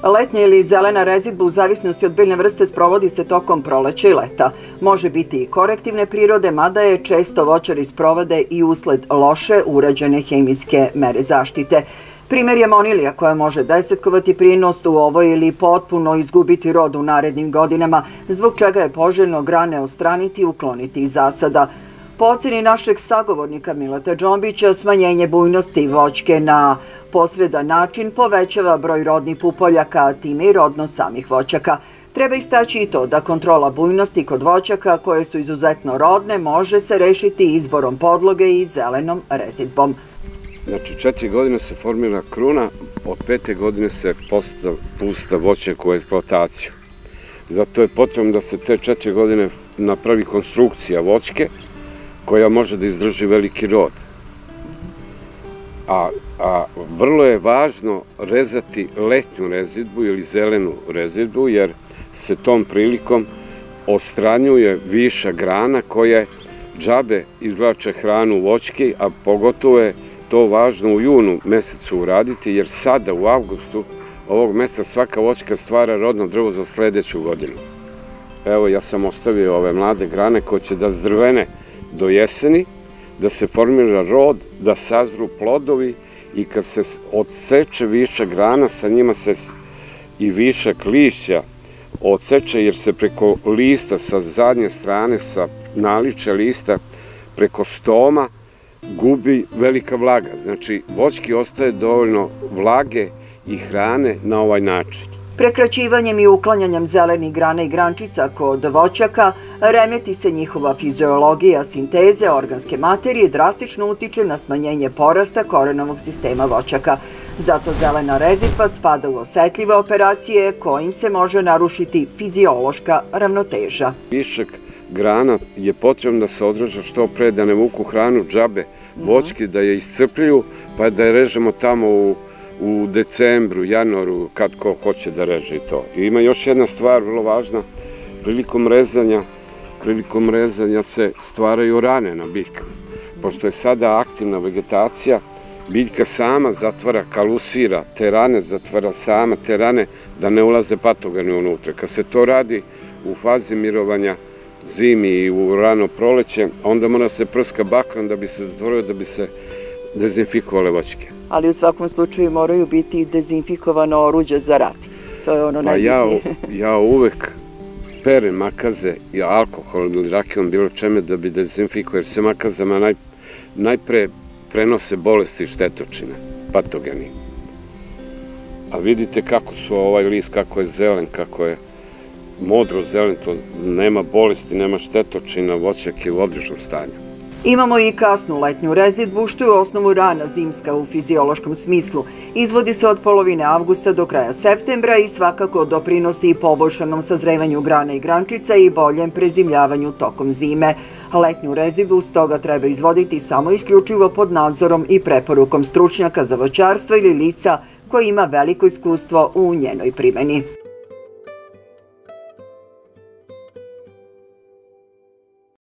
Letnja ili zelena rezidba u zavisnosti od biljne vrste sprovodi se tokom proleća i leta. Može biti i korektivne prirode, mada je često voćari sprovode i usled loše urađene hemijske mere zaštite. Primer je monilija koja može desetkovati prinos u ovoj ili potpuno izgubiti rod u narednim godinama, zbog čega je poželjno grane odstraniti i ukloniti iz zasada. Po oceni našeg sagovornika Mileta Džombića, smanjenje bujnosti voćke na posredan način povećava broj rodnih pupoljaka, a time i rodnost samih voćaka. Treba istaći i to da kontrola bujnosti kod voćaka, koje su izuzetno rodne, može se rešiti izborom podloge i zelenom rezidbom. Znači, 4 godine se formira kruna, od 5. godine se pusta voćnjak u eksploataciju. Zato je potrebno da se te 4 godine napravi konstrukcija voćke, koja može da izdrži veliki rod. A vrlo je važno rezati letnju rezidbu ili zelenu rezidbu, jer se tom prilikom odstranjuje viša grana koje džabe izvlače hranu voćke, a pogotovo je to važno u junu mesecu uraditi, jer sada u avgustu ovog meseca svaka voćka stvara rodno drvo za sledeću godinu. Evo, ja sam ostavio ove mlade grane koje će da zdrvene do jeseni, da se formira rod, da sazru plodovi i kad se odseče višak grana, sa njima se i višak lišća odseče, jer se preko lista sa zadnje strane, sa naličja lista, preko stoma gubi velika vlaga. Znači, voćki ostaje dovoljno vlage i hrane na ovaj način. Prekraćivanjem i uklanjanjem zelenih grana i grančica kod voćaka remeti se njihova fiziologija, sinteze, organske materije drastično utiče na smanjenje porasta korenovog sistema voćaka. Zato zelena rezidba spada u osetljive operacije kojim se može narušiti fiziološka ravnoteža. Višak grana je potrebno da se održa što pre, da ne vuku hranu džabe voćke, da je iscrpljuju, pa da je režemo tamo u decembru, januaru, kad ko hoće da reže i to. I ima još jedna stvar vrlo važna, prilikom rezanja se stvaraju rane na biljkama. Pošto je sada aktivna vegetacija, biljka sama zatvara, kalusira te rane, zatvara sama te rane da ne ulaze patogeni unutra. Kad se to radi u fazi mirovanja zimi i u rano proleće, onda mora se prska bakrom da bi se zatvorio, da bi se dezinfikovale voćke. Ali u svakom slučaju moraju biti dezinfikovano oruđe za rad. To je ono najbitnije. Ja uvek perem makaze i alkohol ili rakijom bilo čeme da bi dezinfikovao, jer se makazama najpre prenose bolesti i štetočine, patogeni. A vidite kako su ovaj list, kako je zelen, kako je modro zelen, to nema bolesti, nema štetočina, voćak je u odličnom stanju. Imamo i kasnu letnju rezidbu, što je u osnovu rana zimska u fiziološkom smislu. Izvodi se od polovine avgusta do kraja septembra i svakako doprinosi i poboljšanom sazrevanju grana i grančica i boljem prezimljavanju tokom zime. Letnju rezidbu stoga treba izvoditi samo isključivo pod nadzorom i preporukom stručnjaka za voćarstvo ili lica koji ima veliko iskustvo u njenoj primeni.